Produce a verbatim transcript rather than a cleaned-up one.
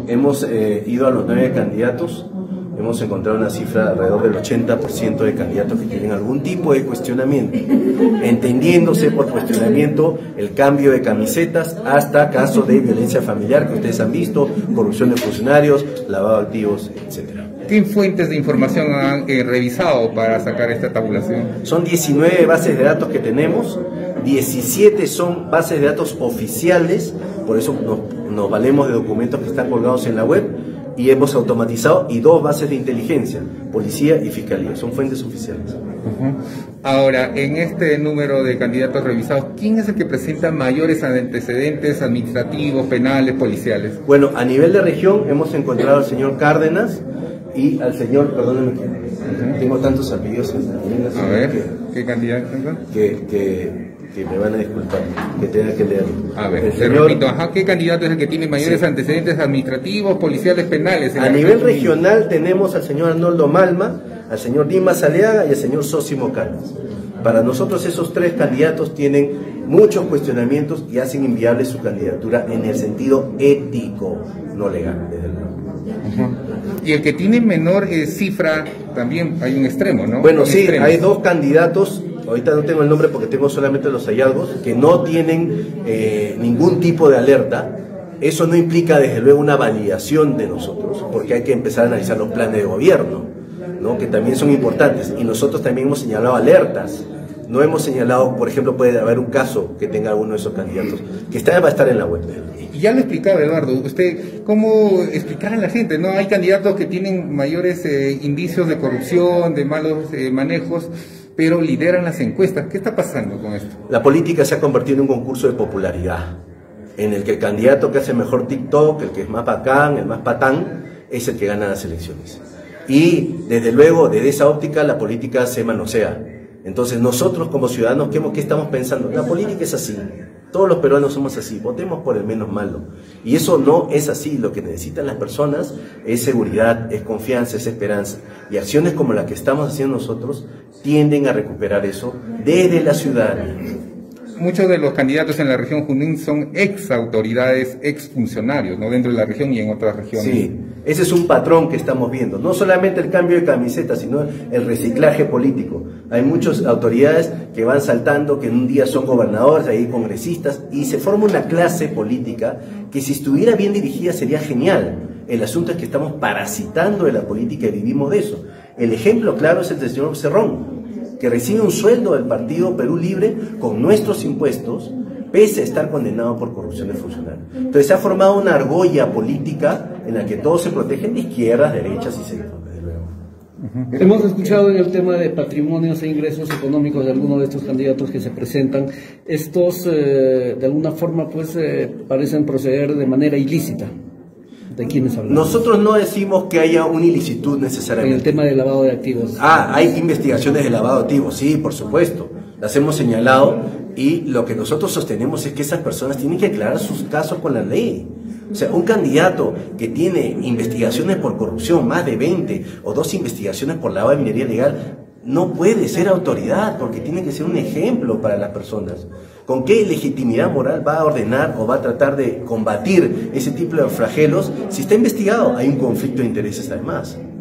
hemos eh, ido a los nueve candidatos. Hemos encontrado una cifra alrededor del ochenta por ciento de candidatos que tienen algún tipo de cuestionamiento, entendiéndose por cuestionamiento el cambio de camisetas hasta casos de violencia familiar que ustedes han visto, corrupción de funcionarios, lavado de activos, etcétera. ¿Qué fuentes de información han eh, revisado para sacar esta tabulación? Son diecinueve bases de datos que tenemos, diecisiete son bases de datos oficiales, por eso nos, nos valemos de documentos que están colgados en la web, y hemos automatizado, y dos bases de inteligencia, policía y fiscalía, son fuentes oficiales. Uh-huh. Ahora, en este número de candidatos revisados, ¿quién es el que presenta mayores antecedentes administrativos, penales, policiales? Bueno, a nivel de región hemos encontrado al señor Cárdenas y al señor, perdónenme que uh-huh. tengo tantos apellidos en la ciudad. A ver, que, ¿qué candidato? Que, que, que me van a disculpar, que tenga que leerlo. A ver, te señor, repito, ajá, ¿qué candidato es el que tiene mayores sí. antecedentes administrativos, policiales, penales? A nivel regional tenemos al señor Arnoldo Malma, al señor Dimas Aleaga y al señor Sósimo Canas. Para nosotros esos tres candidatos tienen muchos cuestionamientos y hacen inviable su candidatura en el sentido ético, no legal, desde luego. Uh-huh. Y el que tiene menor eh, cifra, también hay un extremo, ¿no? Bueno, un sí, extremo. Hay dos candidatos, ahorita no tengo el nombre porque tengo solamente los hallazgos, que no tienen eh, ningún tipo de alerta. Eso no implica desde luego una validación de nosotros, porque hay que empezar a analizar los planes de gobierno, ¿no? Que también son importantes, y nosotros también hemos señalado alertas. No hemos señalado, por ejemplo, puede haber un caso que tenga alguno de esos candidatos, que está, va a estar en la web. Y ya lo explicaba Eduardo, usted, ¿cómo explicar a la gente? No hay candidatos que tienen mayores eh, indicios de corrupción, de malos eh, manejos, pero lideran las encuestas. ¿Qué está pasando con esto? La política se ha convertido en un concurso de popularidad, en el que el candidato que hace mejor TikTok, el que es más bacán, el más patán, es el que gana las elecciones. Y desde luego, desde esa óptica, la política se manosea. Entonces nosotros como ciudadanos, ¿qué, qué estamos pensando? La política es así, todos los peruanos somos así, votemos por el menos malo. Y eso no es así, lo que necesitan las personas es seguridad, es confianza, es esperanza. Y acciones como la que estamos haciendo nosotros tienden a recuperar eso desde la ciudadanía. Muchos de los candidatos en la región Junín son ex autoridades, ex funcionarios, ¿no? Dentro de la región y en otras regiones. Sí, ese es un patrón que estamos viendo. No solamente el cambio de camiseta, sino el reciclaje político. Hay muchas autoridades que van saltando, que en un día son gobernadores, hay congresistas, y se forma una clase política que si estuviera bien dirigida sería genial. El asunto es que estamos parasitando de la política y vivimos de eso. El ejemplo claro es el del señor Cerrón, que recibe un sueldo del partido Perú Libre con nuestros impuestos, pese a estar condenado por corrupción de funcionarios. Entonces se ha formado una argolla política en la que todos se protegen de izquierdas, derechas y centro. Uh-huh. Hemos escuchado en el tema de patrimonios e ingresos económicos de algunos de estos candidatos que se presentan. Estos, eh, de alguna forma, pues, eh, parecen proceder de manera ilícita. ¿De quiénes hablamos? Nosotros no decimos que haya una ilicitud necesariamente. En el tema del lavado de activos. Ah, hay investigaciones de lavado de activos, sí, por supuesto. Las hemos señalado y lo que nosotros sostenemos es que esas personas tienen que aclarar sus casos con la ley. O sea, un candidato que tiene investigaciones por corrupción, más de veinte, o dos investigaciones por lavado de minería ilegal, no puede ser autoridad, porque tiene que ser un ejemplo para las personas. ¿Con qué legitimidad moral va a ordenar o va a tratar de combatir ese tipo de flagelos si está investigado? Hay un conflicto de intereses además.